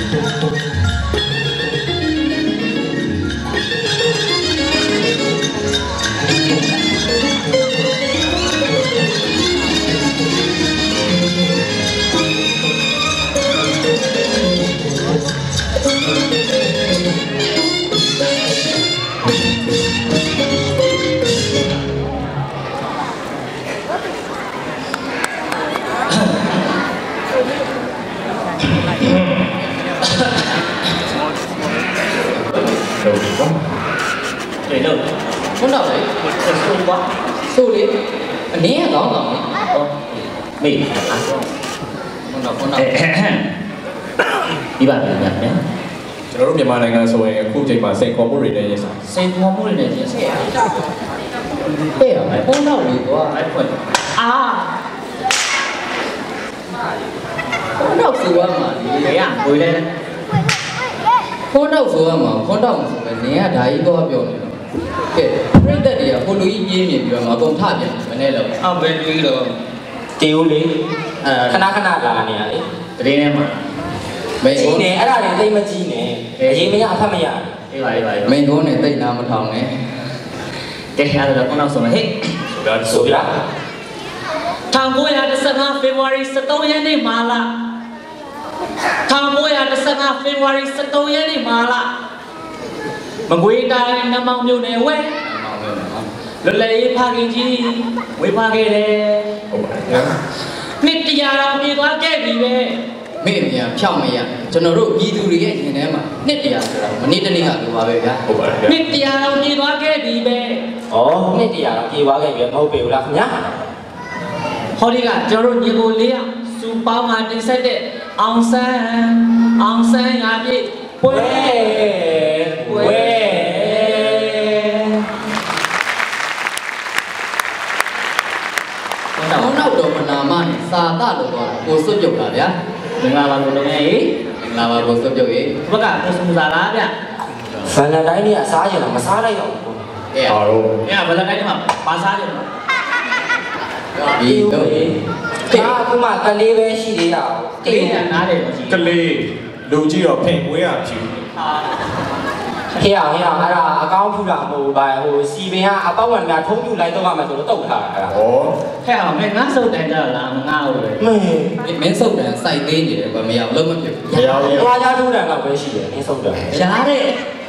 Để đâu? Con đâu đấy? Xô quá. Xô đi. Né đó rồi. Mì. Con đâu. Đi bạn nhặt nhé. ကျွန်တော်တို့မြန်မာနိုင်ငံဆိုရင်အခုချိန်မှာစိန်ခေါ်မှုတွေနဲ့ရင်ဆိုင်စိန်ခေါ်မှုတွေနဲ့ရင်ဆိုင်ရဟဲ့အဲ့ဖုန်းတော့လေကွာအဲ့ဖွင့်အာဖုန်းတော့ဆိုရမှာလေရငွေလဲဖုန်းတော့ဆိုရမှာဖုန်းတော့ဆိုပဲနင်ကဓာကြီးတော့ပြောနေတော့ကဲပြိတ္တတွေကဟိုလူကြီးကြီးမြင်ပြီးတော့မကုန်ထပြန်မနဲ့တော့အော်ဘယ်လူကြီးတော့တေဦးလေခဏခဏလာနေရလေတရင်ထဲမှာမေကြီးနဲ့အဲ့ဒါတွေသိမကြီးနဲ့အရင်မရအဖတ်မရအေးပါမင်းတို့နဲ့တိတ်နာမထောင်နဲ့ကဲအဲ့ဒါကတော့နောက်ဆုံးဟဲ့ဆိုပြ1915 February 13 ရက်နေ့မှာလား1915 February 13 ရက်နေ့မှာလားမကွေးတိုင်းနမောင်မြို့နယ်ဝဲလွတ်လပ်ရေးဖခင်ကြီးဝေဖန်ခဲ့တယ်ဟုတ်ပါရဲ့နှစ်တရာတော်ပြေသွားခဲ့ပြီပဲမေ့မြန်ဖြောက်မရကျွန်တော်တို့ပြည်သူတွေရဲ့ရင်ထဲမှာနှစ်တရာဆိုတာမနေ့တနေ့ကလိုပါပဲဗျာဟုတ်ပါရဲ့နှစ်တရာတော်ပြေသွားခဲ့ပြီပဲဩနှစ်တရာတော်ပြေသွားခဲ့ပြီမဟုတ်ပေဘူးလားခင်ဗျာဟောဒီကကျွန်တော်တို့ညီကိုလေးကစူပေါင်းမှာတင်ဆက်တဲ့အောင်ဆန်းငါပြည့်ပွဲနောက်တော့မနာမနဲ့စာတလို့တော့ကိုစွတ်ပြုတ်လာဗျာမင်္ဂလာပါကိုလုံးရဲ့မင်္ဂလာပါကိုစွတ်ပြုတ်ရေဘက်ကကိုစမူစာလားဗျဗန်လာတိုင်းကြီးကစားကြတာမစားလိုက်တော့ဘူးအေးဟာတော့အေးဗန်လာတိုင်းမှာပါစားကြတော့ဒီတော့အခုမှကလေးပဲရှိသေးတာကလေးကနားတယ်မရှိကလေးလူကြီးတော့ဖိတ်ဝဲရဖြူဟေ့အောင်အဲ့ဒါအကောင်းဖူတာမဟုတ်ပါဟိုစီပင်ကအပေါက်ဝင်များထုံးပြလိုက်တော့မှဆိုတော့တုတ်ထားတာအဲ့ဒါဟဲ့အောင်မင်းငါစုပ်တန်ကြလားငါ့ကိုလေမင်းစုပ်တန်စိုက်သေးနေတယ်ကွာမရအောင်လုံးမဖြစ်ဘူးရအောင်သွားကြထိုးတယ်တော့ပဲရှိတယ်မင်းစုပ်တန်ရားတဲ့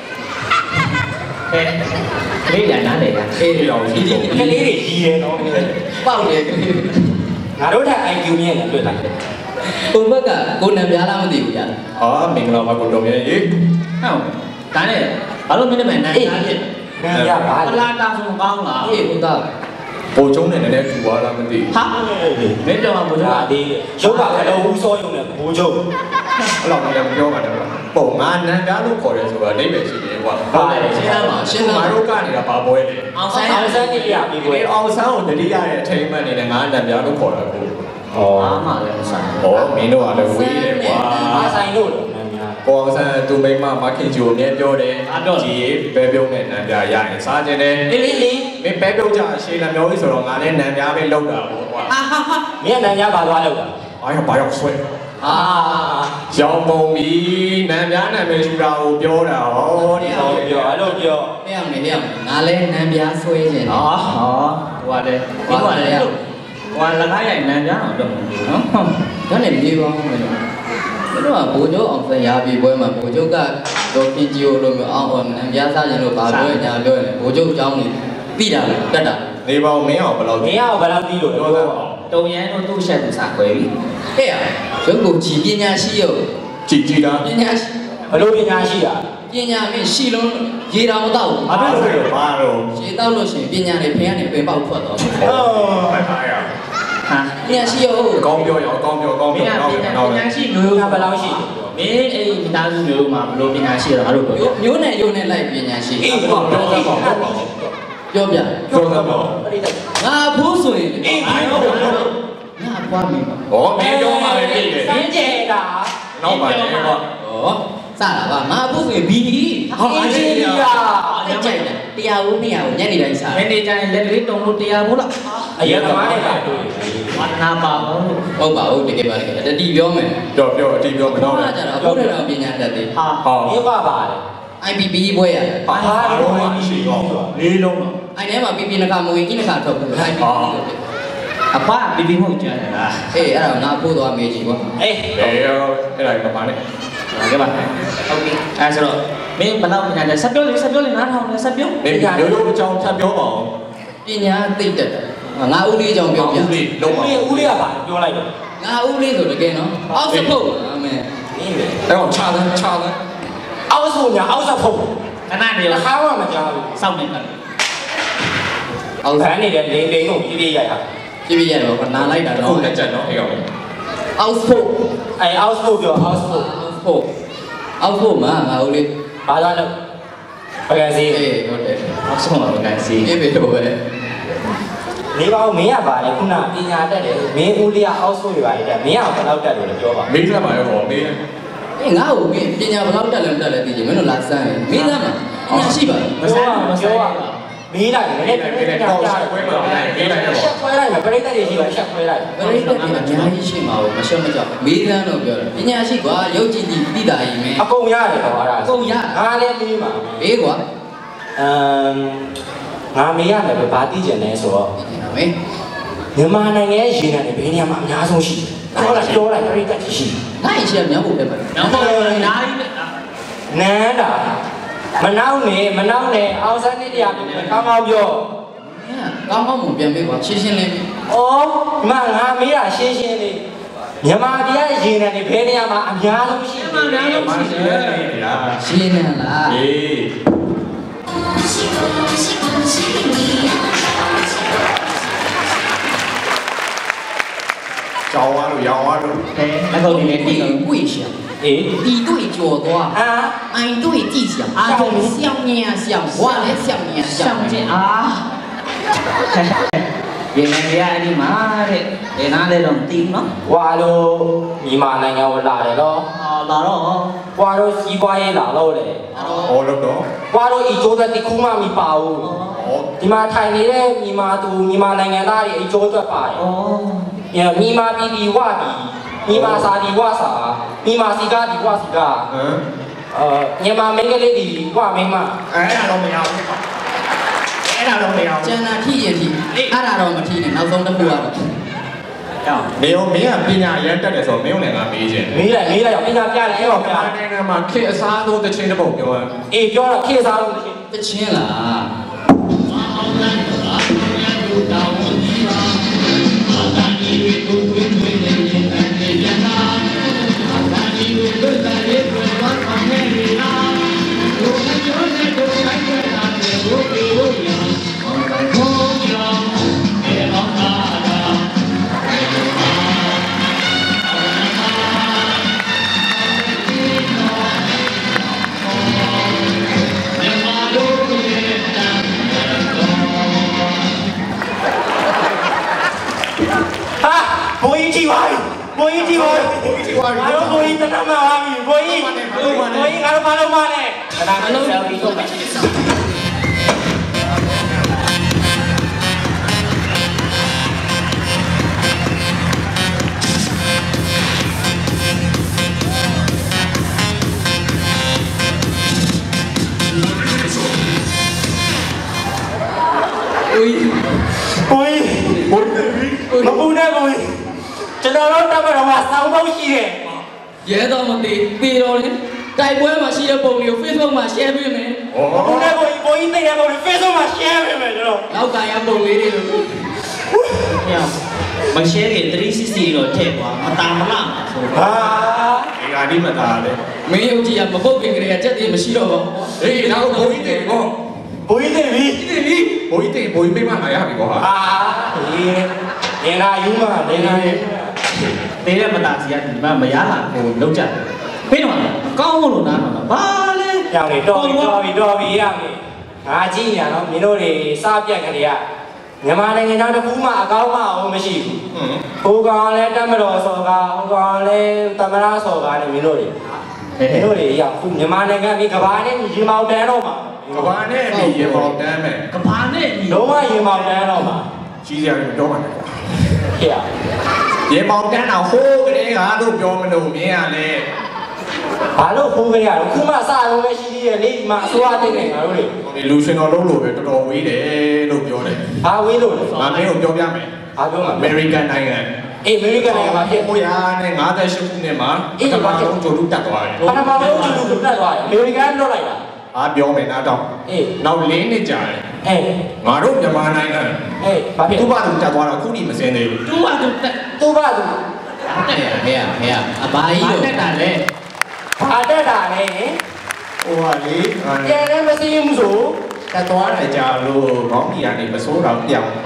ကလေးရနားလေကအေးရောကြီးကလေးတွေကြီးတယ်နော်ပေါက်တယ်ကလေးငါတို့ထက် IQ မြင့်တယ်တွေ့လားကိုဘက်ကကိုနံပြားလားမသိဘူးကြာဟာမင်္ဂလာပါကိုတော်မြတ်ရေဟုတ်ဒါနဲ့ဘာလို့မင်းနဲ့မနံပြားဖြစ်နံပြားပါလားတာဆုံးကောင်းလားအေးဟုတ်သားပိုကျုံးနဲ့လည်းထူသွားလားမသိဟာမင်းတော်ကပိုကျုံးကဒီရုပ်ကကတော့ဦးစောရုံနဲ့ပိုကျုံးအဲ့လောက်လည်းမပြောပါနဲ့ပုံငါနံပြားလို့ခေါ်တယ်ဆိုတာအိဗယ်ရှိတယ်ကွာဟုတ်တယ်ရှင်းသားပါရှင်းသားငါတို့ကနေတာဘာပွဲလဲအောင်ဆန်းတတိယပြီးပွဲအောင်ဆန်းကိုတတိယရဲ့အထိမ်းအမှတ်နေနဲ့ငါနံပြားလို့ခေါ်တာကိုအားမှလည်းဆိုင်ဟောမင်းတို့ကလည်းဝေးတယ်ကွာအားဆိုင်လို့ကိုအောင်ဆန်းသူမိမမခင်ဂျိုအမြဲပြောတယ်ကြီးပဲပြုံးနဲ့နံပြားရရင်စားခြင်းနဲ့လေးမင်းပဲပြုံးကြအရှိလမျိုးကြီးဆိုတော့ငါလည်းနံပြားပဲလောက်တာပေါ့ကွာမင်းကနံပြားပါသွားလောက်တာအားရဘာရောက်ဆွဲရောင်းပုံပြီးနံပြားနာမည်ရှူတာကိုပြောတာဟောဒီအောင်ပြောအဲ့လိုပြောနေအောင်ငါလည်းနံပြားဆွဲခြင်းဟောဟိုကလည်းဟိုကလည်းဟိုလကားရိုက်နံပြားအောင်တော့နော်ဒါနဲ့ပြေးပါဦးမယ်တို့ကဘိုးကျုပ်အောင်ဆရာပြေပွဲမှာဘိုးကျုပ်ကတော့ခင်ကြီးကိုလိုမျိုးအောင်နံပြားစားခြင်းလို့ဘာပြောညာပြောရင်ဘိုးကျုပ်အကြောင်းနေပြီးတာတက်တာနေပါဦးမင်းအောင်ဘယ်လောက်တီးလို့ပြောသားပါတုံရန်တို့သူ့ရှက်သူစားခွဲပြီဟဲ့ရုပ်ကိုကြည်ပညာရှိရုပ်ကြည်တာပညာရှိဘလို့ပညာရှိတာပညာမင်းရှိလုံးရေတောင်တော့ဘာဖြစ်လို့ဘာလို့ရေတောက်လို့ရှိရင်ပညာနဲ့ဖင်ကနေပင်ပေါက်ထွက်တော့ဟုတ်ပါရဲ့ဟာပညာရှိရုပ်ကောင်းပြောပညာရှိမျိုးကဘယ်လောက်ရှိမင်းအဲ့မိသားစုမျိုးမှာဘလို့ပညာရှိတော့ငါတို့ပြောမျိုးနဲ့ရုပ်နဲ့လိုက်ပညာရှိအေးပြောပြငါဘူးဆိုရင်အေးငါပွားမိပါဟောမင်းပြောမှာပဲသိတယ်စမ်းကြဲတာနောက်ပါလေဟောစတာပါငါဘူးဆိုရင်ဘီဟောအချင်းကြီးอ่ะအဲ့ကြိုက်တယ်တရားဦးနှစ်ရာကိုညနေတိုင်းစားနေကြရင်လက်ကလေးတုံလို့တရားဘူးလားအရင်ကမားနဲ့ပါတွေ့ဝါနာပါဘူးဟုတ်ပါဘူးတကယ်ပါတကယ်တတိပြောမယ်ပြောအတီးပြောမတော့ဘူးကျတော့အခုတော့ပညာတတ်သေးဟာမင်းပါပါတယ် IPP ပွဲရတယ်ဟာတော့ရှိတော့လေးလုံးတော့အဲ့ထဲမှာပြနှခါမဝင်ဤနှခါထုတ်ဘူး IPP အဖပြပြမဟုတ်ကြရလားအေးအဲ့ဒါငါပို့သွားမေးကြည့်ကွာအေးအဲ့ဒါကပါနဲ့ကဲပါဟုတ်ပြီအဲ့ဆိုတော့မင်းဘယ်လောက်ပညာလဲဆက်ပြောလေနားထောင်လေဆက်ပြောပညာရိုးအကြောင်းဆက်ပြောပါဦးပညာသိတတ်တယ်ငါဦးလေးအကြောင်းပြောပြဦးလေးလုံးပါဦးလေးကပါပြောလိုက်တော့ငါဦးလေးဆိုတကယ်နော်အောက်စဖို့အမေအေးအဲ့တော့ခြားတယ်အောက်ဆိုညာအောက်စဖို့ခဏနေခါမှမကြောက်ဘူးစောင့်နေတယ်အောက်ဆန်းနေတဲ့လိန်ကိုပြည့်ရိုက်တာပြည့်ရိုက်တော့နားလိုက်တာတော့ဟုတ်တယ်ကြက်နော်အေးကောင်အောက်ဖို့အဲ့အောက်ဖို့ပြောအောက်ဖို့မှာငါဦးလေးဘာသာလို့ပကံစီအေးဟုတ်တယ်အောက်ဆုံးမှာပကံစီအေးပဲတော့ပဲနေပါဦးမင်းကပါလေခုနပညာတတ်တယ်မင်းဦးလေးကအောက်ဆိုရပါတယ်မင်းကဘယ်လောက်တက်လို့လဲပြောပါမင်းကပါရောမင်းအေးငါ့ကိုမင်းပညာဘယ်လောက်တက်လဲမတက်လဲသိချင်မင်းတို့လာစမ်းမင်းသားမှာပညာရှိပါမစမ်းမေးလိုက်တယ်လည်းတော့ဆက်ခွဲမှာမေးလိုက်တော့ဆက်ခွဲလိုက်မှာပြိတ္တတွေရှိပါဆက်ခွဲလိုက်ပြိတ္တတွေအများကြီးရှိမှာမရှက်မကြောက်မေးသန်းတော့ပြောတယ်ပညာရှိကွာရုပ်ကြည့်ကြည့်သိတာကြီးမင်းအကုန်ရတယ်တော့အဲ့ဒါအကုန်ရငါလည်းမေးပါမေးကွာငါမေးရတယ်ပဲဘာသိကျင်လဲဆိုတော့မေးမြန်မာနိုင်ငံရဲ့ရေနံတွေဘယ်နေရာမှာအများဆုံးရှိပြောလိုက်ပြိတ္တရှိငါ့ရှိရမြောက်ဖို့ပဲမြောက်ဖို့နားကြီးနန်းတာမနောက်နဲ့အောက်ဆန်းနေတရားကိုကောင်းကောင်းပြောကောင်းကောင်းမပြန်ပေးပါရှင်းလေးဩဒီမှာငါမေးတာရှင်းလေးမြန်မာပြည်ရဲ့ရေနံတွေဘယ်နေရာမှာအများဆုံးရှိလဲအများဆုံးရှိတယ်ရှင်းနေလားအေးကြောင်းသွားလို့ရောင်းသွားလို့လက်ကုပ်နေနေ跪下敌对左多爱对地想中相面想我来相面相面原来你爱你妈的你哪里弄定咯我都မြန်မာနိုင်ငံကိုလာတယ်နော်လာတော့我都西瓜ရေးလာလို့လေဟောလို့တော့我都အကျိုးသက်တစ်ခုမှမပါဘူးဒီမှာထိုင်နေတဲ့မြန်မာနိုင်ငံသားတွေအကျိုးသက်ပါတယ်မြန်မာပြည်ဒီဝပြည်မြန်မာစာဒီဝစာမြန်မာစီကားဒီဝစီကားမြန်မာမင်းကလေးဒီဝမင်းမအဲ့ဒါတော့မရဘူးအဲ့ဒါတော့မရဘူးကျန်တာထိရင်ထိအဲ့ဒါတော့မထိနဲ့နောက်ဆုံးတစ်ခုကတော့မင်းကပညာရမ်းတက်တယ်ဆိုတော့မင်းတို့လည်းငါမေးခြင်းမေးလိုက်ပညာပြတယ်အဲ့တော့ပြနိုင်ငံမှာခေအစားဆုံးတစ်ချင်းတစ်ပုတ်ပြောအေးပြောတော့ခေအစားဆုံးတစ်ချင်းလားဘိုးကြီးပါဘိုးကြီးငါတို့ဘိုးကြီးတနမပါပြီဘိုးကြီးငါတို့မလုံးမနဲ့ခဏလုံးဆက်ပြီးတော့မပူနဲ့ဘိုးကျွန်တော်တို့တက်ကတော့ဆောင်းပေါက်ရှိတယ်ရဲတော်မသိပြီးတော့လေတိုက်ပွဲမှာရှိတဲ့ပုံတွေကို Facebook မှာ share ပေးမယ်မပူနဲ့ဘိုးကြီးသိတဲ့ပုံတွေ Facebook မှာ share ပေးမယ်ကျွန်တော်နောက်ကန်ရပုံလေးတွေလို့မ share ရင်360တော့ထည့်သွားမတာမလားဆိုဟာဒီကဒီမတာလေမင်းရုပ်ကြီးကမပုတ်ပင်ကလေးကချက်သေးမရှိတော့ဘူးအေးနောက်ဘိုးကြီးတယ်ကောဘိုးကြီးတယ်ပြီဘိုးကြီးမိမလာရပြီကောဟာနေလာယူမှာနေလာယူသေးတဲ့မတာစီကဒီမှာမရလာကိုလောက်ကြတယ်ဖိတော့ကောင်းလို့နားတော့ဘာလဲကြောင်နေတော်ပြီရမယ်ငါကြည့်ညာနော်မင်းတို့တွေစားပြက်ကလေးကမြန်မာနိုင်ငံသားတစ်ခုမှအကောင်းမှအောင်မရှိဘူးဟိုကောင်လည်းတက်မတော်စော်ကားဟိုကောင်လည်းသမရစော်ကားနဲ့မင်းတို့တွေရောက်ခုမြန်မာနိုင်ငံဒီကဘာနဲ့ရေမောင်တန်းတော့မှာကဘာနဲ့ဒီရေမောင်တန်းမယ်ကဘာနဲ့လုံးဝရေမောင်တန်းတော့မှာကြီးစရာပြောမှာလေကွာဟဲ့ရေမောင်တန်းတော့ဟိုးကလေးကတို့ပြောမလို့မြင်ရလေဘာလို့ခိုးကြရတော့ခုမှစတော့ပဲရှိသေးရဲ့လေဒီမှာအစိုးရတင်နေငါတို့တွေဒီလူရှင်တော်လုံးလို့ပဲတော်တော်ဝေးတယ်လို့ပြောတယ်ဘာဝေးလို့လဲငါမင်းကိုပြောပြမယ်ဘာပြောမှာအမေရိကန်နိုင်ငံအေးအမေရိကန်နိုင်ငံမှာဖြစ် 58ခုနှစ်မှာကမ္ဘာလုံးကျိုးတူတက်သွားတယ်ကမ္ဘာလုံးကျိုးတူတက်သွားတယ်အမေရိကန်လွတ်လိုက်တာအားပြောမယ်နားတော့အေးနောက်4နှစ်ကြာတယ်အေးငါတို့မြန်မာနိုင်ငံအေးဘာဖြစ်သူ့ဘာသူတက်သွားတော့အခုထိမစင်းသေးဘူးသူ့ဘာသူတက်သူ့ဘာသူဟဲ့အဘာကြီးလို့တက်တာလေဘာတက်တာလဲဟိုဟာလေကျန်လည်းမသိဘူးဆိုတက်သွားတယ်ကြာလို့ခေါင်းကြီးကနေမစိုးတော့ပြောင်း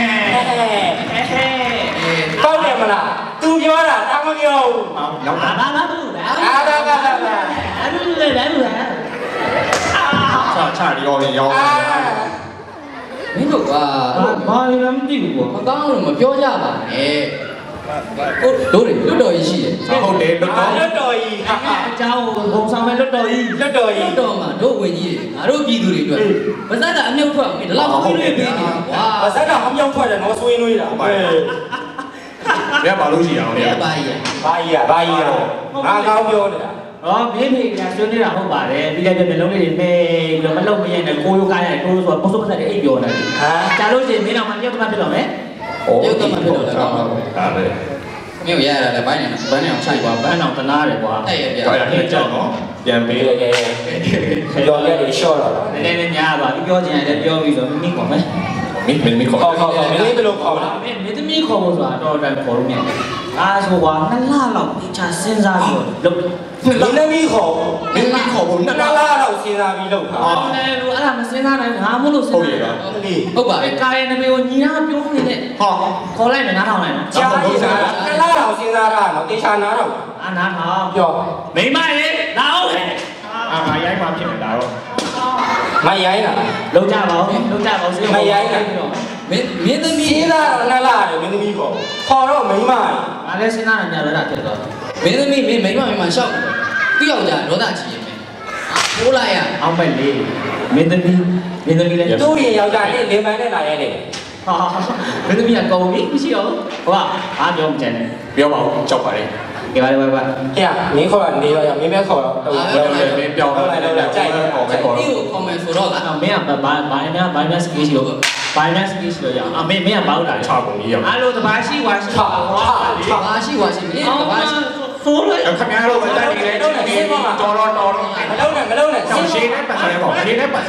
ပေါ့တယ်မလားသူပြောတာတာမပြောဘူးနောက်ဘာဘူးလဲအားဒါအဲ့လိုလေလဲချာရောရောမင်းတို့ကဘာမှမသိဘူးကွာမကောင်းလို့မပြောကြပါနဲ့တို့တွေလွတ်တော်ကြီးရှိတယ်ဟုတ်တယ်လွတ်တော်ကြီးအเจ้าဘုံဆောင်မဲ့လွတ်တော်ကြီးလွတ်တော်မှာတို့ဝင်ကြီးတွေငါတို့ပြည်သူတွေအတွက်ဗဇက်ကအမြုပ်ထွက်ပြီဒီလောက်ဆွေးနွေးပေးနေတာကွာဗဇက်ကအမြုပ်ထွက်တယ်နော်ဆွေးနွေးတာဘယ်ဘာလို့ရှိအောင်လဲဘာကြီးငါကောင်းပြောနေတာမင်းဖေကဆွေးနေတာဟုတ်ပါတယ်ပြီးတဲ့မျိုးလုံးလေးတွေမဲပြီးတော့မလုံမရနဲ့ကိုရိုးကားရတယ်ကိုရိုးဆိုတော့ပုစုပတ်တဲ့အိတ်ပြောနေတယ်ကြာလို့ရှိရင်မင်းတော့မှပြုတ်မှဖြစ်တော့မယ်ပြုတ်မှဖြစ်တော့လည်းကောင်းပါဘူးဒါပဲမင်းရရတယ်ဘိုင်းနေအောင်ဆိုင်ပါဘန်းအောင်တနာတယ်ကွာအဲ့ရပြန်ပြန်ကြောက်နော်ပြန်ပေးတယ်ပြောရတဲ့ short တော့နည်းနည်းညားပါပြောချင်တယ်ပြောပြီးဆိုမိခေါ်မယ်မင်းခေါ်မင်းဘယ်လိုခေါ်လဲမင်းသမီးခေါ်ဖို့ဆိုတာတော့တယ်ခေါ်လို့မြန်အားဆိုကွာ2လလောက်ချစဉ်းစားပြီးလုပ်မင်းသမီးခေါ်ဖို့2လလောက်စဉ်းစားပြီးလုပ်တာဟုတ်တယ်လူအဲ့ဒါမစဉ်းစားနိုင်ငါမို့လို့စဉ်းစားဟုတ်ပါကာယနမေကိုညီနာပြောနေတဲ့ခေါ်လိုက်မယ်နားထောင်လိုက်ကြားကြည့်တာ2လလောက်စဉ်းစားတာတော့တေချာနားထောင်နားထောင်ပြောမိမရေလာအောင်ငါရိုက်မှဖြစ်နေတာတော့မရိုင်းတာလုံးကြပါဦးမရိုင်းတာမင်းသမီးစဉ်းစားတော့2လတယ်မင်းသမီးခေါ်တော့မိမငါလည်းစဉ်းစားနေကြတာဖြစ်သွားမင်းသမီးမိမရှောက်သူ့ယောက်ျားဒေါသကြီးရင်ပိုးလိုက်ရအောင်ပဲလေမင်းသမီးလည်းသူ့ရင်ယောက်ျားနဲ့လေပန်းနဲ့လာရဲတယ်မင်းသမီးကကောင်းပြီမရှိတော့ဟုတ်ကအားပြောမချင်နဲ့ပြောပါဦးကြောက်ပါလေကြပါလေပါဟဲ့မင်းခေါ်တာနေတော့မင်းပဲခေါ်တော့မင်းပြောင်းတော့ကြိုက်ခေါ်ခေါ်မယ်ဆိုတော့လားမင်းကဘာများစကေးရှိလို့ဘာများစကေးရှိလို့ရအောင်မင်းကဘောက်တာချကုန်ကြီးရအောင်အဲ့လိုတဘာရှိဝါရှိဘာရှိမင်းတဘာရှိဆိုးလိုက်ခင်ဗျားတို့မတက်နေလေတော်မလုံးနဲ့ရှင်းနေပတ်တယ်ပေါ့ရှင်းနေပတ်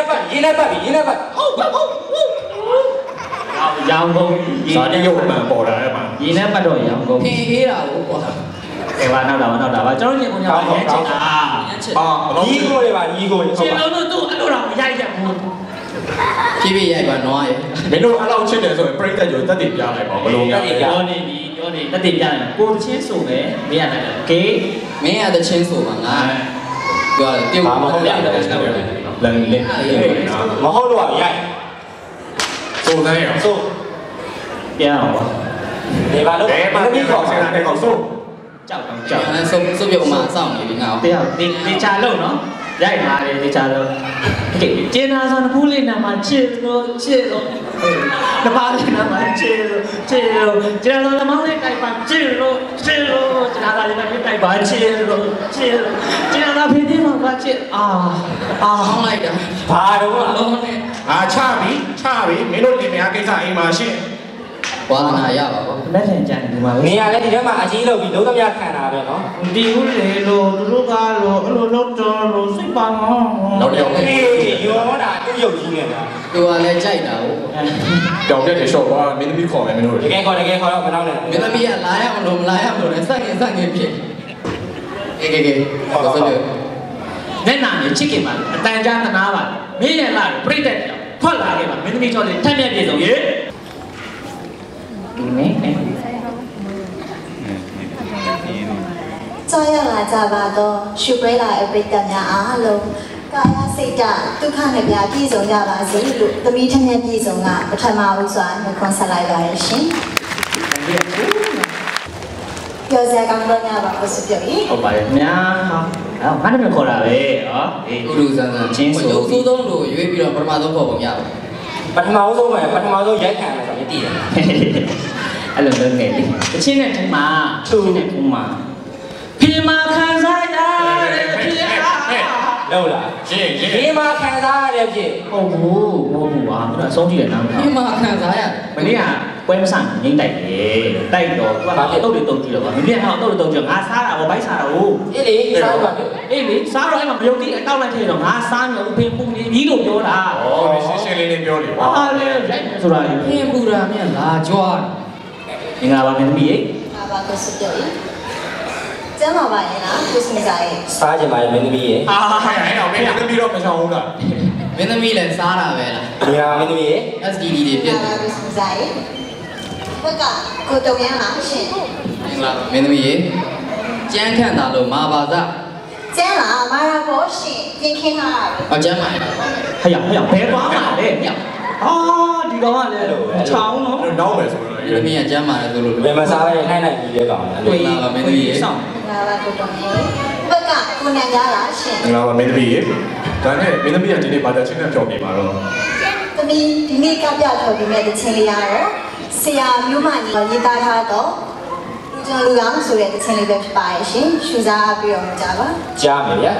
ရောင်ကုန်ဇာတိရုပ်မှန်ပေါ်လာတယ်မှာရင်းနဲ့ပတ်တော့ရောင်ကုန်ဖေးအေးတာကိုကွာကဲပါနောက်တာပါကျွန်တော်ညကိုညပါရဲချင်တာညီကိုတွေပါညီကိုတွေရှင်လုံးတို့အဲ့လိုတော့မရိုက်ရက်ဘူးဖြည်းဖြည်းရိုက်ပါနွားရဲ့မင်းတို့အဲ့လောက်ချစ်တယ်ဆိုရင်ပြိတ္တကျော်တက်တည်ပြလိုက်ပါဘလို့များပြောနေတက်တည်ပြလိုက်ကိုတချင်းဆိုပဲမင်းရတယ်ကဲမင်းရတဲ့ချင်းဆိုပါငါပြောတယ်ပြုတ်မဟုတ်လားလမ်းမဟုတ်တော့ရိုက်ဆိုနေရောဆိုပြန်အောင်ပါဒီပါလို့မင်းခေါ်စင်တာတဲ့ခေါ်ဆိုကြောက်အဲ့ဆိုပြုတ်မှာစောင့်နေပြီငါ့ကိုတေချာလုံးနော်ရိုက်ပါတယ်တေချာလုံးကျင်းနာဆောင်တစ်ခုလေးနာမှာချစ်လို့တပါးလေးနာမှာချစ်လို့ကျင်းနာဆောင်မောင်းလေးတိုက်ပါချစ်လို့ကျင်းနာသားလေးတိုက်ပါချစ်လို့ကျင်းနာဖေးသေးမှာချစ်ဟောင်းလိုက်တာဘာတော့လုံးနဲ့ချပြီမင်းတို့ဒီများကိစ္စအိမ်မှာရှင်းဝါသနာရပါဘောလက်ထင်ကြတယ်ဒီမှာနေရာလည်းဒီထဲမှာအကြီးလုပ်ပြီးလုံးသမျှခံတာပဲနော်ဒီဦးလေလို့သူတို့ကလို့အဲ့လိုလုပ်တော်လို့စိတ်ပါငေါနောက်တစ်ယောက်ရောတာသူ့ရုပ်ကြီးနေတာသူကလည်းကြိုက်တာဟုတ်တောင်ပြတဲ့ရှော့ကမင်းသမီးခေါ်မယ်မင်းတို့တကယ်ခေါ်တော့မနောက်နဲ့မင်းသမီးကလာရအောင်လို့မလာရအောင်လို့လည်းစက်ငင်ဖြစ်ကဲဟောဆိုလို့မျက်နှာနဲ့ချစ်ခင်ပါအတန်ကြားသနာပါမင်းရဲ့လာပြိတ္တထွက်လာခဲ့ပါမင်းသမီးချောလေးထက်မြက်ပြေဆုံးရေကြောက်ရလာကြပါတော့ရှုပ်ပွဲလာအပိတ်တများအားလုံးကာယစိတ်ဓာတ်ဒုက္ခနဲ့ပြပြည့်စုံကြပါစေလို့သမီးထမြတ်ပြည့်စုံကပထမဦးစွာနှုတ်ခွန်းဆက်လိုက်ပါရရှင်ပြောစရာကောင်းတော့ညပါကိုစပြပြီဟုတ်ပါတယ်ခင်ဗျာဟုတ်ငါတို့ခေါ်တာပဲဟောအေးဥလူဆန်းဆန်းချင်းဆိုရုပ်ဆိုးဆုံးလို့ရွေးပြီးတော့ပထမဆုံးခေါ်ပုံရပါပထမဆုံးပဲပထမဆုံးရိုက်ခံရဆိုရင်တည်တယ်အဲ့လိုလုပ်နေလေတချင်းနဲ့ထုံးမှာထုံးနဲ့ထုံးမှာဖေးမာခံစားရတယ်ဖေးလောက်လားဖေးမာခံစားရတယ်ဖြစ်ဟုတ်ဘူးဟာသူကအဆုံးကြည့်တယ်နားမထောင်ဖေးမာခံစားရတယ်မနေ့ကပွဲမဆိုင်ငိမ့်တိုက်တယ်တိုက်တော့သူကဘာတုတ်တွေတုတ်ကြည့်တော့ဗာမင်းကဟောတုတ်တွေတုတ်ကြည့်ငါစားတာဗောဘိုက်စားတာဟုတ်အေးလေစားပါအေးလေစားတော့အဲ့မှာမယုံကြည်အတောက်လိုက်ထည့်တော့ငါစားနေဦးဖေးပူနေကြီးလို့ပြောတာဩရှင်းရှင်းလေးလေးပြောလေဟာလေရိုက်မယ်ဆိုတာဖေးပူတာမြန်လာကြွားငါပါမင်းသမီးရေငါပါကိုစပြောရင်ကျမ်းပါပါရင်လားကိုစင်စားရဲ့စားကြပါရဲ့မင်းသမီးရေဟာဟဲ့တော့မင်းသမီးတော့မချောင်းဘူးလားမင်းသမီးလည်းစားတာပဲလားညာမင်းသမီးရေ SDD တွေပြည့်တယ်ကိုစင်စားရဲ့ဘက်ကကိုတုံရမ်းလားရှင်မင်းသမီးရေကျန်းခန့်တာလို့မာပါသားကျန်းလားမာရာဘောရှင်ပြင်ခင်းလာတာပဲကျန်းပါရဲ့ဟဲ့ဘဲသွားမှာလေညဒီကောင်ကလည်းချောင်းနော်နောက်ပဲဆိုတော့မင်းသမီးကကျမ်းပါတယ်ဆိုလို့ဘယ်မှာစားရဲခိုင်းနိုင်ကြီးတဲ့ကောင်အဲ့လိုပါမင်းသမီးရေငါပါကိုတုံးရေဘက်ကကိုနန်ကြလားရှင်ငါပါမင်းသမီးရေဒါနဲ့မင်းသမီးကဒီနေ့ဘာသာချင်းနဲ့ပြောနေပါတော့သမီးဒီနေ့ကပြထုတ်ပြီးမဲ့တခြင်းလေးရတော့ဆရာမျိုးမကြီးရေးသားထားတော့လူကျွန်လူကောင်းဆိုတဲ့တခြင်းလေးပဲဖြစ်ပါရဲ့ရှင်ရှူစားပြီးတော့ကြပါကြားမယ်ဗျာ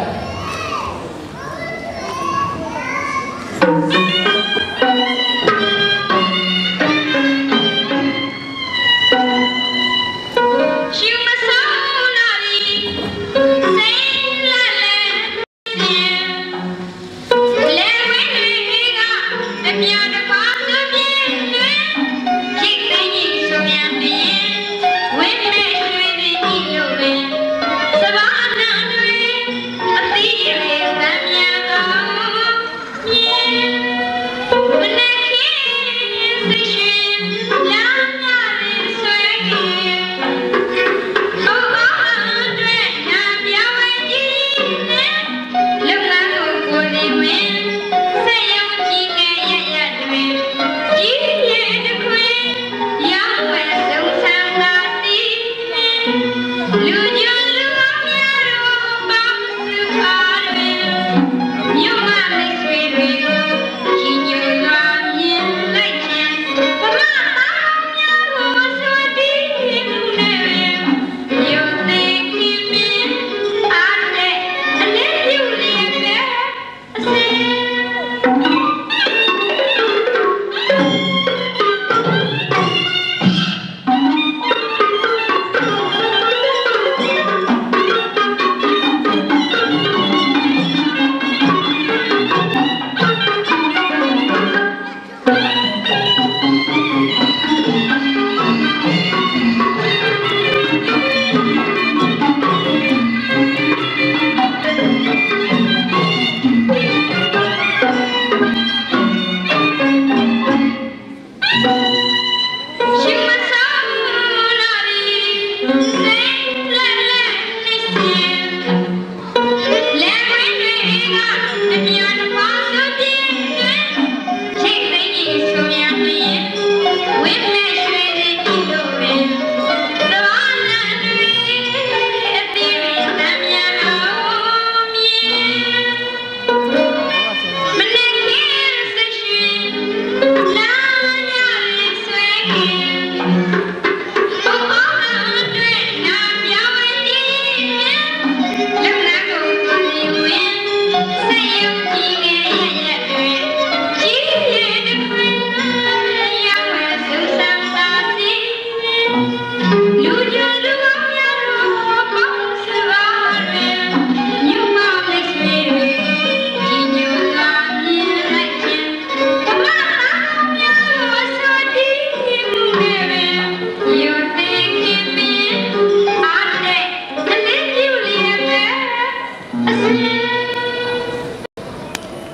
ဟ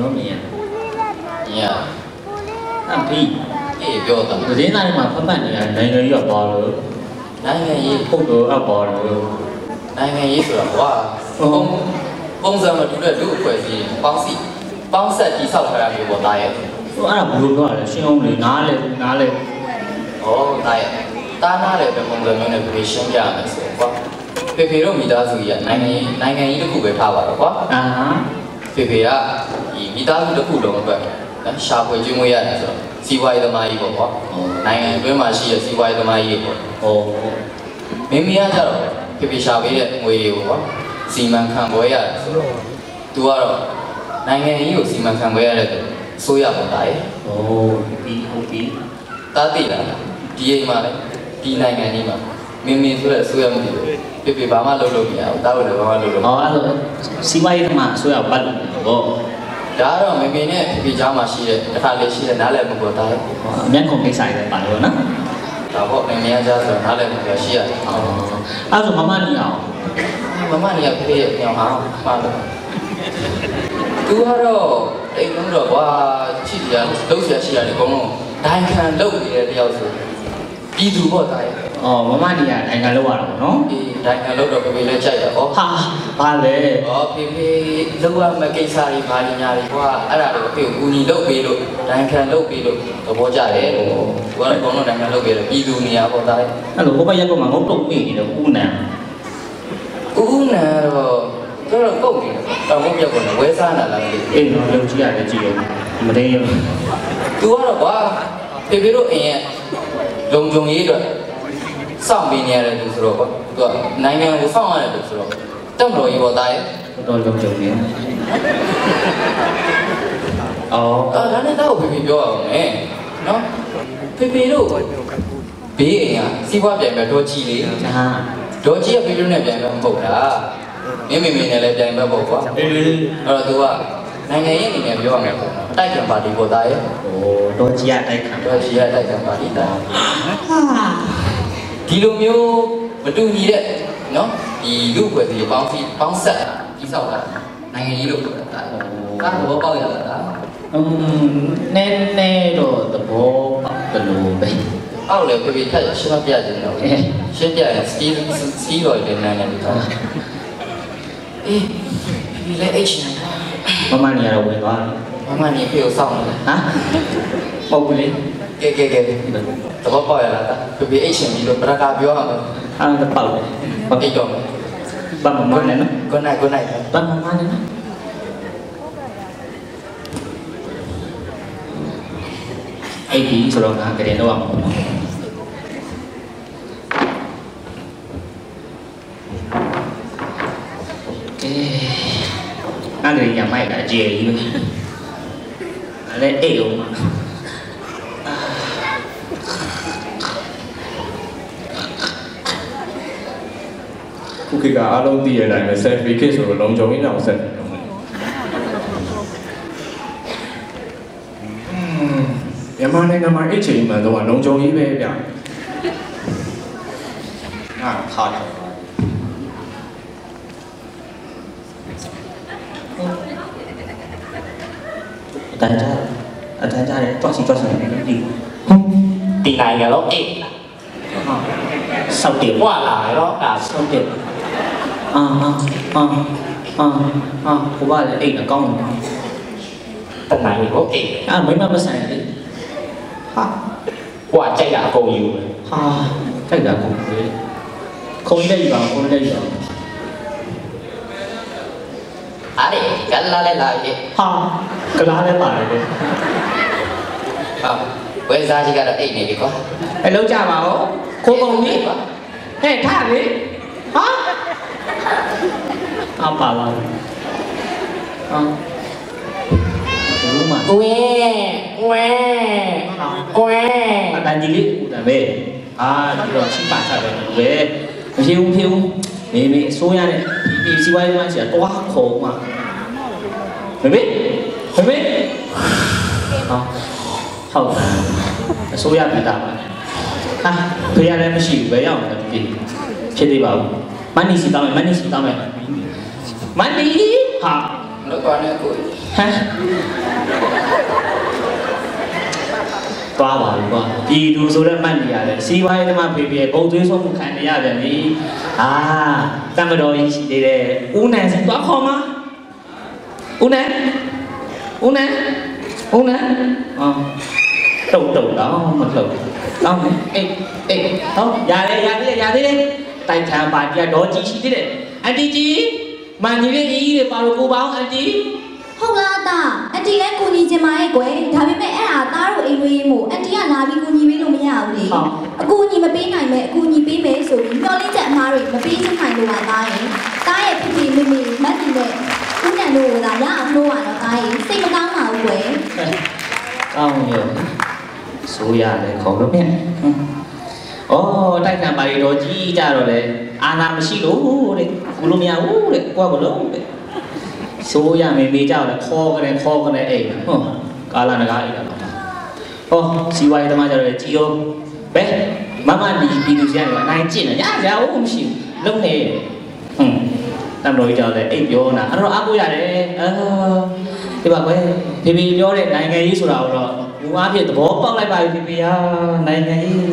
ရောမြင်ရမြင်ရအပြီးပြောတာဒီနေ့မှာဖတ်ပတ်နေတာနိုင်ငံရေးတော့ပေါ်လို့နိုင်ငံရေးဟုတ်တော့အပေါ်လို့နိုင်ငံရေးဆိုတော့ကွာပုံစံမတူတဲ့လူအဖွဲ့အစည်းပေါင်းဆက်တိဆောက်ထားတာမျိုးပေါ့တာရဲ့ဟိုအဲ့ဒါဘယ်လိုပြောရလဲရှင်းအောင်လေနားလေဩတာရဲ့တာနာလေပဲပုံစံမျိုးနဲ့ပြေရှင်းပြရမယ်ဆိုကွာဖေတို့မိသားစုကြီးကနိုင်ငံရေးတစ်ခုပဲထားပါတော့ကွာဖေကဒီမိသားစုတစ်ခုလုံးအတွက်ရှာဖွေကျွေးမွေးရတယ်ဆိုတော့စီးပွားရေးသမားကြီးပေါ့ကွာနိုင်ငံအတွင်းမှာရှိတဲ့စီးပွားရေးသမားကြီးပေါ့မင်းမရကြတော့ဖေရှာပေးတဲ့ငွေတွေကိုကွာစီမံခန့်ခွဲရတယ်ဆိုတော့သူကတော့နိုင်ငံကြီးကိုစီမံခန့်ခွဲရတဲ့အစိုးရပေါ့တာရဲ့ဟုတ်ပြီတာတိလားဒီအိမ်မှာလေဒီနိုင်ငံကြီးမှာမင်းဆိုတဲ့အစိုးရမရှိဘူးဖေဘာမှလုပ်လို့မရဘူးတားလို့လည်းဘာမှလုပ်လို့အဲ့လိုစီးပွားရေးမှာအစိုးရပတ်လို့ပေါ့ဒါကတော့မင်းနဲ့ဖေကြားမှာရှိတဲ့တစ်ခါလေးရှိတဲ့နားလည်မှုပေါ်တာရဲ့အမြန်ကုန်ကိစ္စတွေပါလို့နော်ဒါပေါ့မင်းကြားဆိုတော့နားလည်မှုရရှိရတယ်အဲ့ဆိုမမနီအောင်မမနီကဖေရဲ့ညောင်ဟာပါလို့သူကတော့အိမ်လုံးတော့ကွာချစ်ကြလှုပ်ရှားရှိရတယ်အကုန်လုံးဒိုင်ခံလှုပ်နေတဲ့တယောက်ဆိုပြည်သူပေါ့တာရဲ့မမနီကဒိုင်ခံလှုပ်ရတာပေါ့နော်အေးဒိုင်ခံလှုပ်တော့ဖေလည်းကြိုက်တယ်ဟောဟာဘာလဲဖေလှုပ်ရမယ့်ကိစ္စတွေဘာညာတွေကွာအဲ့ဒါတွေဖေကိုကူညီလှုပ်ပေးလို့ဒိုင်ခံလှုပ်ပေးလို့သဘောကျတယ်လို့သူကတော့အကုန်လုံးဒိုင်ခံလှုပ်ပေးတယ်ပြည်သူနေရာပေါ့တာရဲ့အဲ့လိုဘဘရက်ကောင်မှာငုတ်တုတ်မိနေတယ်ဦးနံတော့ကုတ်နေတယ်တောင်ကုတ်ပြောက်ကုန်တယ်ဝဲစားလာလားအေးတော့လုံကြည့်ရတယ်ကြည့်ရောမတင်းရောသူကတော့ကွာဖေတို့အိမ်ရဲ့လုံခြုံရေးအတွက်စောင့်ပေးနေရတယ်သူဆိုတော့ကွာသူကနိုင်ငံကိုစောင့်ရတယ်လို့ဆိုတော့တက်မလို့ရေပေါ်သားရဲ့တော်လုံခြုံနေဒါနဲ့တော့ဖေပြောအောင်မယ်နော်ဖေတို့ဘေးအိမ်ကစီးပွားပြိုင်ပဲတော့ကြည်လေဒေါ်ကြီးကဖေတို့နဲ့ပြိုင်ပဲမဟုတ်တာမင်းနဲ့လည်းပြိုင်ပဲပေါ့ကွာအဲ့တော့သူကနိုင်ငံရေးအနေနဲ့ပြောရမယ်ပေါ့တိုက်ခံပါတီပေါ်သားရဲ့ဒေါ်ကြီးကတိုက်ခံပါတီတာဒီလိုမျိုးမတူညီတဲ့နော်ဒီလူ့ဖွဲ့စည်းပေါင်းဆက်ကြီးဆောက်တာနိုင်ငံရေးလို့ပြောတာဒါဘောပေါက်ရတာနည်းတော့သဘောပေါက်တယ်လို့ပဲအောက်လေဖေထက်ရှင်းပြခြင်းတော့ရှင်းပြရင်စတီးတော်ရဲ့နာမည်တော့အေးဖေလည်းအိတ်ရှင်မမနီကတော့ဝင်သွားတယ်မမနီဖေကိုစောင့်နေဟမ်ပုတ်ကလေးကဲသဘောပေါက်ရလားဖေအိတ်ရှင်ပြီးတော့ပရကာပြောအောင်အဲ့ဒါပေါက်တယ်ပတ်အိတ်တော့ဘာမှမနဲ့နော် good night ဘာမှမနဲ့နော်အဲ့ဒီဆိုတော့ငါကလေးတော့အောင်အဲ့ဒါရမိုက်တာကြည်ကြီးပဲအဲ့လေအိတ်အောင်ခုခေတ်ကအားလုံးသိရတဲ့အတိုင်းပဲ selfie kit ဆိုတော့လုံခြုံရေးတော့ဆက်တယ်မြန်မာနိုင်ငံမှာအဲ့ချိန်မှတော့လုံခြုံရေးပဲဗျာငါခါတယ်အတန်းကြတယ်တွားစီဒီနိုင်ငံတော့အေးစောက်တယ်ဝါလာတော့ဒါစောက်တယ်ဟိုဘာလဲအိတ်အကောင်းတယ်တနိုင်ကိုအေးမိမမဆိုင်လေဟာဟွာကြိုက်တာအကုန်ယူဟာကြိုက်တာကုန်လေခုံးလိုက်ပါအားရကလာလဲလာရဲ့ဟာကလာလဲပါတယ်လေဟာဝဲစားကြီးကတော့အိတ်နေပြီကွာအဲ့လုံးကြပါဦးခိုးကုန်ပြီဟဲ့ထားလေဟာပါလာဘူးမကွဲအတန်ကြီးလေးဦးတယ်ပဲဒီတော့ချိပါစားတယ်ပဲမဖြစ်ဘူးမေအစိုးရနဲ့ဒီစီဝိုင်းမှရှိတော့ခုံမှာမေဟုတ်တယ်အစိုးရပြည်တာပါဖေရလည်းမရှိဘူးဘယ်ရောက်လဲဖြစ်သေးပါဘူးမန်နီစီတောင်းမယ်မန်နီဟာ Nó còn nữa cùi. Hả? Toa vào đi qua. Đi đủ số lần mạnh vậy đấy. Xí vai thì mà bị bị bầu túi xong khai này vậy đi. À, ta mới đòi gì đây? Uống này sẽ toa không á? Uống này, uống này, uống này. Trùng trùng đó mình lụm. Đó, ê, đó, ra đi. Tay thả bạn ra đó chị thế này. Anh chị, mà như thế ý thì bảo cô báo anh chị. Không là ta, anh chị ấy cô nhìn trên máy quay, thà biết mẹ à ta rồi em mù, anh chị à là bị cô nhìn biết luôn mới hảo đi. Cô nhìn mà biết này mẹ, cô nhìn biết mẹ rồi, nó lên chạy mà rồi mà biết trên này đồ à ta ấy thì mình mất gì mẹ, cũng nhà đồ là giá ăn đồ à nó ta ấy, xin mà tao mà quay. Không hiểu, số nhà này khó lắm nhé. Tay thả bài đồ chi ra rồi đấy, anh làm xí đủ đấy, luôn nhà đấy, qua một lúc đấy. Số nhà mình chào là kho cái này ấy, cả là cái xí quay tao mà giờ rồi chiêu, bé, mama đi được gì này chuyện là giá giá cũng xí, lúc này, làm rồi giờ đấy ấy vô nè, anh rồi áp ra đấy, thì bảo cái thì vô đấy này ngay số đầu rồi, muốn áp hiện bố bao lại bài thì này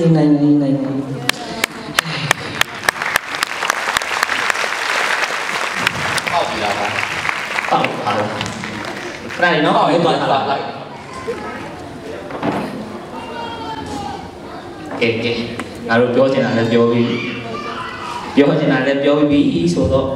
cái này nó hỏi cái toàn là lại kệ nào rồi cho thế nào lên vô vì số đó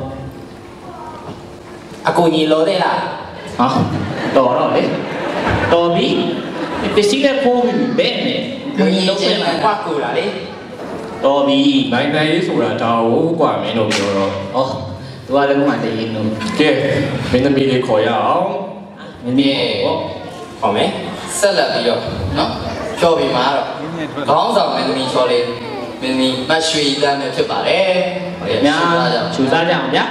à cô nhìn lối đây à hả đó rồi đấy đó vì cái xí cái cô mình bé này cô nhìn trên là qua cù là đấy đó vì này số là cháu quả mấy nồi rồi tôi là cũng mà để in luôn kia mình đang bị đi khỏi áo mình đi khỏi mấy rất là đi rồi nó cho bị má rồi có giờ mình cho lên mình mà suy ra mình chụp bảo đấy nhá chủ gia chào nhá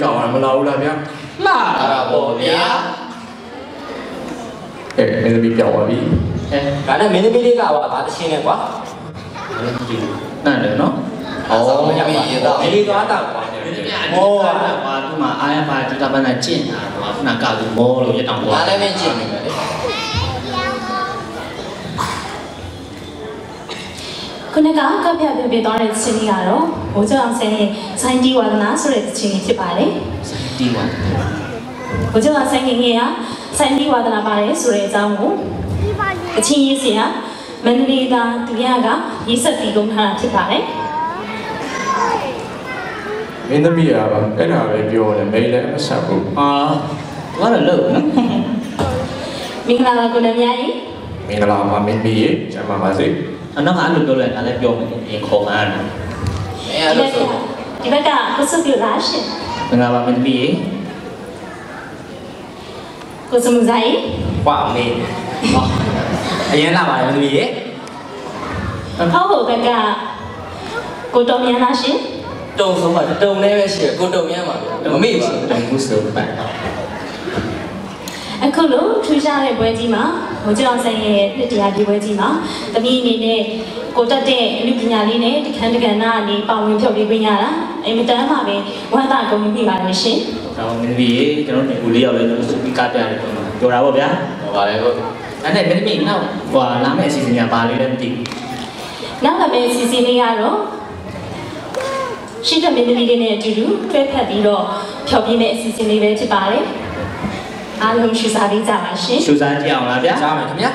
搞完么老了别， 那我呀， 哎，没得比较我比， 反正没得比你搞啊，他的钱呢瓜， 那人喏， 哦，没得搞到， 哦，哇，tu mà ai phải chúng ta bên này chuyện à, mà cũng là cả từ mô rồi nhất đồng quá, đây bên chuyện 그네가 카페 앞에 배달의 친이가로 오저학생이 산디와나 소리 친이 집발에 산디와 오저학생이야 산디와나 발에 소리 장고 친이시야 맨리다 두야가 이석디공 하나 집발에 민들미야 봐, 애나 왜 비오래 매일에 마사고. à, quá là lớn 민가가 그네냐이 민가라 마 민비에 잠만 마지. nó hả được đôi lần là vô mình khổ mà 이베가 고스비 라시 mình là mình bị 고스무자이 quả mình, anh em làm bài mình gì? 하고가가 고도미야나시 Trông số mà trông đây sửa cô trông nhá mà mì mà trong cuộc sống bạn အခုလိုထူးခြားတဲ့ပွဲကြီးမှာဟိုကျောင်းဆိုင်ရဲ့နှစ်တရားဒီပွဲကြီးမှာတမီးအနေနဲ့ကိုတက်တဲ့အလူပညာလေးနဲ့တခန်းတကန်နာကနေပါဝင်ဖြုတ်ပေးခွင့်ရတာအင်မတန်မှပဲဝမ်းသာဂုဏ်ယူမိပါတယ်ရှင်။တော့မင်းကြီးကျွန်တော်ဒီလေးရောက်လဲကျွန်တော်စပီကာပြရတယ်ပြောတာပေါ့ဗျာ Vào đây thôi. အဲ့နဲ့မင်းကြီးနောက်ဟိုလာမယ့်အစီအစဉ်ကဘာလေးလဲမသိဘူးနောက်လာမယ့်အစီအစဉ်လေးကတော့ရှိတဲ့မင်းသမီးလေးနဲ့အတူတူတွဲဖက်ပြီးတော့ဖြောပြမယ့်အစီအစဉ်လေးပဲဖြစ်ပါတယ်။အားလုံးရှုစားပေးကြပါရှင်။ရှုစားကြည့်အောင်လားဗျာ Sao mày nhá?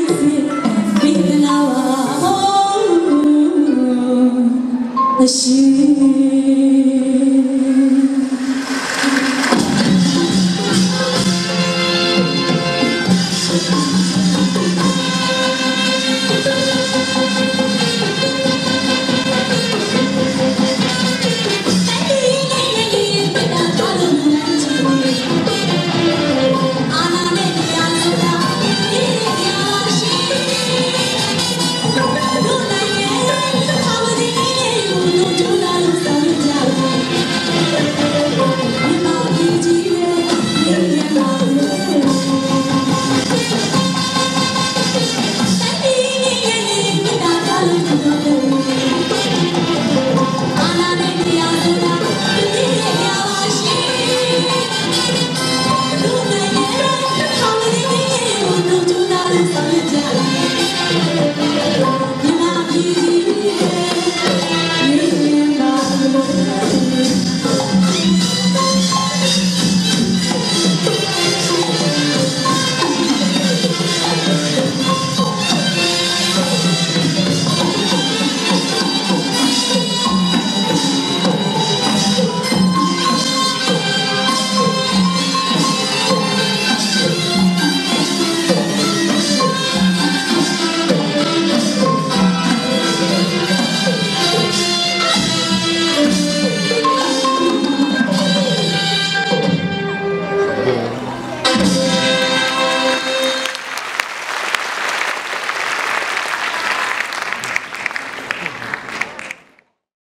She